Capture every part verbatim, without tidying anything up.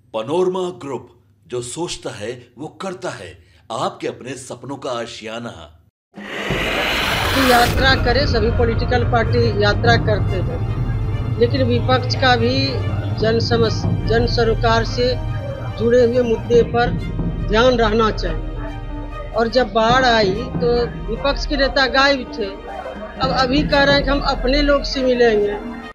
Panorama group, जो सोचता है वो करता है। आपके अपने सपनों का आशियाना। यात्रा करे, सभी पॉलिटिकल पार्टी यात्रा करते हैं, लेकिन विपक्ष का भी जन समस्या जन सरोकार से जुड़े हुए मुद्दे पर ध्यान रहना चाहिए। और जब बाढ़ आई तो विपक्ष के नेता गायब थे, अब अभी कह रहे हैं कि हम अपने लोग से मिलेंगे।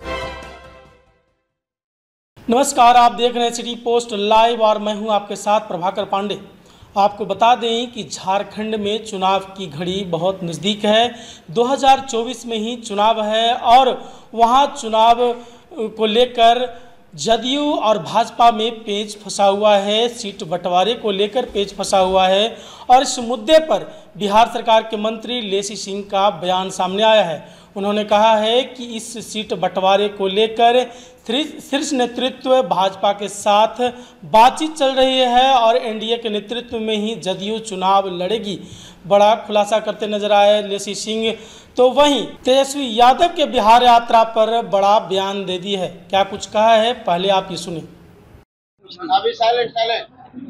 नमस्कार, आप देख रहे हैं सिटी पोस्ट लाइव और मैं हूं आपके साथ प्रभाकर पांडे। आपको बता दें कि झारखंड में चुनाव की घड़ी बहुत नज़दीक है। दो हज़ार चौबीस में ही चुनाव है और वहां चुनाव को लेकर जदयू और भाजपा में पेच फंसा हुआ है। सीट बंटवारे को लेकर पेच फंसा हुआ है और इस मुद्दे पर बिहार सरकार के मंत्री लेसी सिंह का बयान सामने आया है। उन्होंने कहा है कि इस सीट बंटवारे को लेकर शीर्ष नेतृत्व भाजपा के साथ बातचीत चल रही है और एनडीए के नेतृत्व में ही जदयू चुनाव लड़ेगी। बड़ा खुलासा करते नजर आए लेसी सिंह। तो वहीं तेजस्वी यादव के बिहार यात्रा पर बड़ा बयान दे दी है। क्या कुछ कहा है, पहले आप ये सुनिए। अभी साइलेंट साइलेंट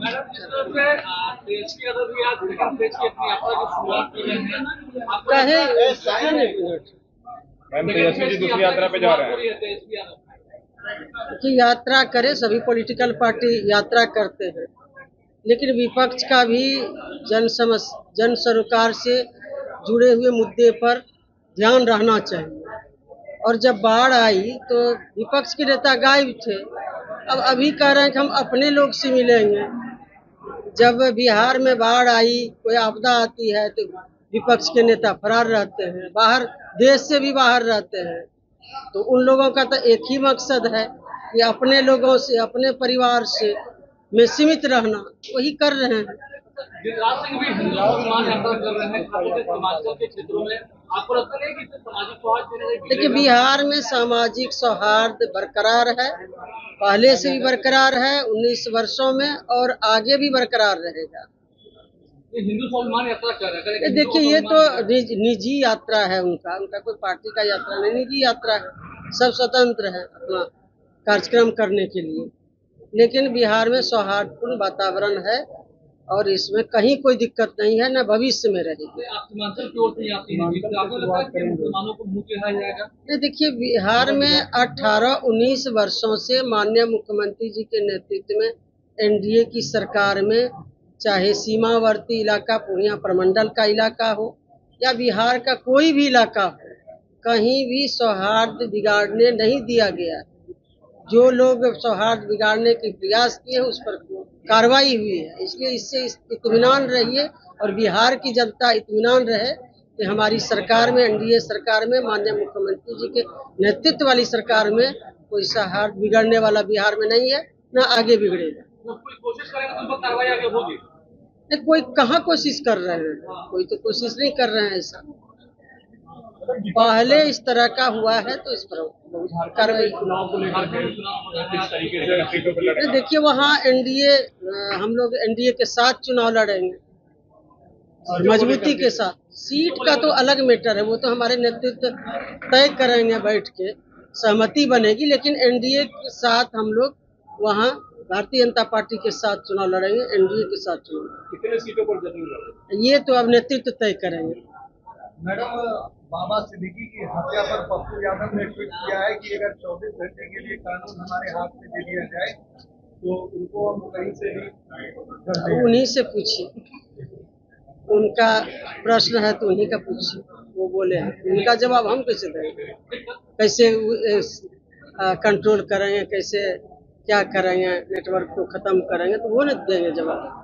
दूसरी यात्रा पे जा रहे हैं कि यात्रा करे, सभी पॉलिटिकल पार्टी यात्रा करते हैं, लेकिन विपक्ष का भी जन समस्या जन सरोकार से जुड़े हुए मुद्दे पर ध्यान रहना चाहिए। और जब बाढ़ आई तो विपक्ष के नेता गायब थे, अब अभी कह रहे हैं कि हम अपने लोग से मिलेंगे। जब बिहार में बाढ़ आई, कोई आपदा आती है तो विपक्ष के नेता फरार रहते हैं, बाहर देश से भी बाहर रहते हैं। तो उन लोगों का तो एक ही मकसद है कि अपने लोगों से, अपने परिवार से में सीमित रहना, वही कर रहे हैं। देखिए, बिहार में सामाजिक सौहार्द बरकरार है, पहले से भी बरकरार है, उन्नीस वर्षों में और आगे भी बरकरार रहेगा। हिंदू स्वाभिमान यात्रा कर रहे हैं। देखिए, ये तो निज, निजी यात्रा है उनका उनका कोई पार्टी का यात्रा नहीं, निजी यात्रा है। सब स्वतंत्र है अपना कार्यक्रम करने के लिए, लेकिन बिहार में सौहार्दपूर्ण वातावरण है और इसमें कहीं कोई दिक्कत नहीं है, न भविष्य में रहेगी। देखिए, बिहार में अठारह उन्नीस वर्षों से माननीय मुख्यमंत्री जी के नेतृत्व में एनडीए की सरकार में, चाहे सीमावर्ती इलाका पूर्णिया प्रमंडल का इलाका हो या बिहार का कोई भी इलाका हो, कहीं भी सौहार्द बिगाड़ने नहीं दिया गया। जो लोग सौहार्द बिगाड़ने के प्रयास किए उस पर कार्रवाई हुई है। इसलिए इससे इत्मीनान रहिए और बिहार की जनता इत्मीनान रहे कि हमारी सरकार में, एनडीए सरकार में, माननीय मुख्यमंत्री जी के नेतृत्व वाली सरकार में कोई सौहार्द बिगड़ने वाला बिहार में नहीं है, न आगे बिगड़ेगा। कोई कोशिश करेगा तो कार्रवाई आगे होगी। कोई कहाँ कोशिश कर रहे हैं, कोई तो कोशिश नहीं कर रहे हैं। ऐसा पहले इस तरह का हुआ है तो इस पर कार्रवाई। देखिए, वहाँ एनडीए, हम लोग एनडीए के साथ चुनाव लड़ेंगे और मजबूती के साथ। सीट का तो अलग मैटर है, वो तो हमारे नेतृत्व तय करेंगे, बैठ के सहमति बनेगी। लेकिन एनडीए के साथ हम लोग वहाँ भारतीय जनता पार्टी के साथ चुनाव लड़ेंगे, एनडीए के साथ चुनाव। कितने सीटों पर जदयू लड़ेगा, ये तो अब नेतृत्व तय करेंगे। मैडम, बाबा सिद्दीकी की हत्या पर पप्पू यादव ने ट्वीट किया है कि अगर चौबीस घंटे के लिए कानून हमारे हाथ में दे दिया जाए तो उनको हम कहीं से भी। उन्हीं से पूछिए, उनका प्रश्न है तो उन्हीं का पूछिए, वो बोले हैं। उनका जवाब हम कैसे देंगे? कैसे कंट्रोल करेंगे, कैसे क्या करेंगे, नेटवर्क को खत्म करेंगे, तो वो नहीं देंगे जवाब।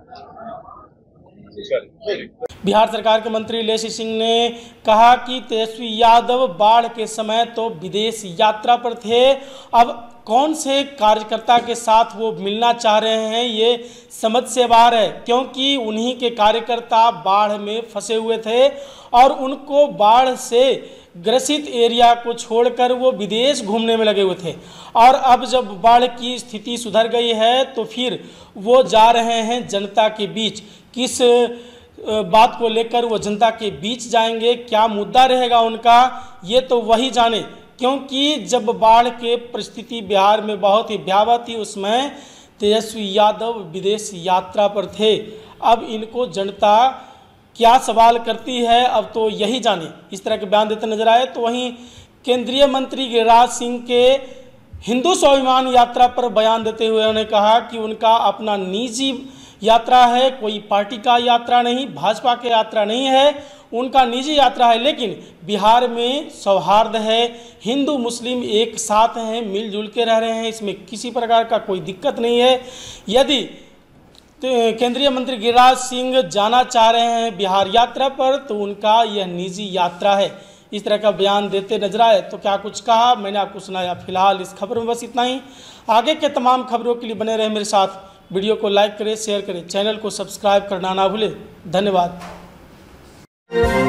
बिहार सरकार के मंत्री लेसी सिंह ने कहा कि तेजस्वी यादव बाढ़ के समय तो विदेश यात्रा पर थे, अब कौन से कार्यकर्ता के साथ वो मिलना चाह रहे हैं ये समझ से बाहर है, क्योंकि उन्हीं के कार्यकर्ता बाढ़ में फंसे हुए थे और उनको बाढ़ से ग्रसित एरिया को छोड़कर वो विदेश घूमने में लगे हुए थे। और अब जब बाढ़ की स्थिति सुधर गई है तो फिर वो जा रहे हैं जनता के बीच। किस बात को लेकर वो जनता के बीच जाएंगे, क्या मुद्दा रहेगा उनका, ये तो वही जाने, क्योंकि जब बाढ़ के परिस्थिति बिहार में बहुत ही भयावह थी, उसमें तेजस्वी यादव विदेश यात्रा पर थे। अब इनको जनता क्या सवाल करती है, अब तो यही जाने। इस तरह के बयान देते नजर आए। तो वहीं केंद्रीय मंत्री गिरिराज सिंह के हिंदू स्वाभिमान यात्रा पर बयान देते हुए उन्होंने कहा कि उनका अपना निजी यात्रा है, कोई पार्टी का यात्रा नहीं, भाजपा की यात्रा नहीं है, उनका निजी यात्रा है। लेकिन बिहार में सौहार्द है, हिंदू मुस्लिम एक साथ हैं, मिलजुल के रह रहे हैं, इसमें किसी प्रकार का कोई दिक्कत नहीं है। यदि केंद्रीय मंत्री गिरिराज सिंह जाना चाह रहे हैं बिहार यात्रा पर तो उनका यह निजी यात्रा है। इस तरह का बयान देते नजर आए। तो क्या कुछ कहा मैंने आपको सुनाया। फिलहाल इस खबर में बस इतना ही। आगे के तमाम खबरों के लिए बने रहे मेरे साथ। वीडियो को लाइक करें, शेयर करें, चैनल को सब्सक्राइब करना ना भूलें। धन्यवाद।